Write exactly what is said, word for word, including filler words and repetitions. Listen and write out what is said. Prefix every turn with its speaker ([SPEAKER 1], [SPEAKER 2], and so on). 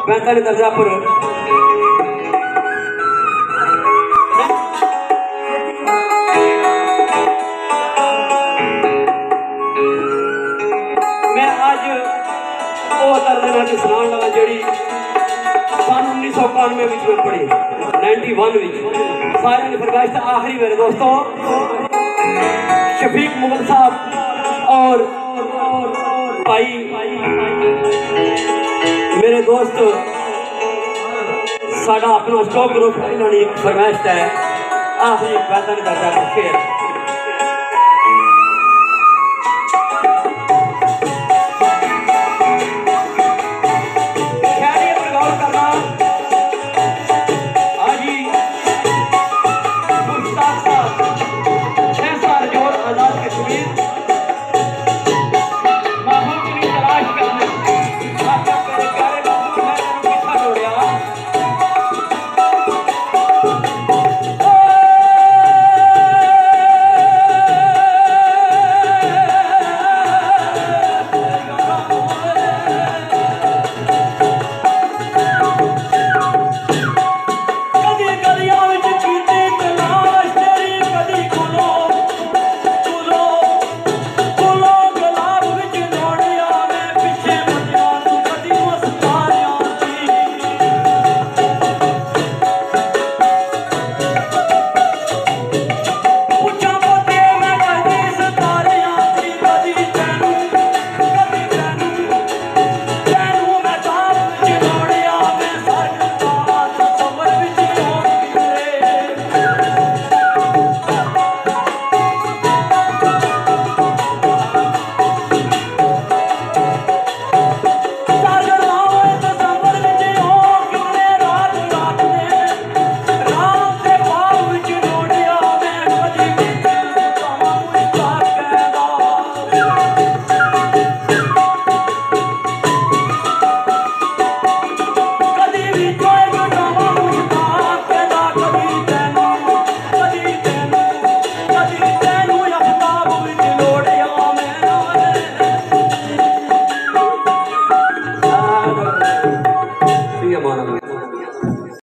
[SPEAKER 1] पैंतालीस दर्जा पर मैं आज वो दर्जा की सुना लगा जी सन उन्नीस सौ इक्यानवे में पढ़ी नाइनटी वन सारे ने फरमाइश आखिरी मेरे दोस्तों शफीक मुगल साहब और भाई मेरे दोस्त साडा अपना स्टॉक ग्रुप इन्होंने फरमाइश है आखिरी पैंतालीस दर्जा का शेर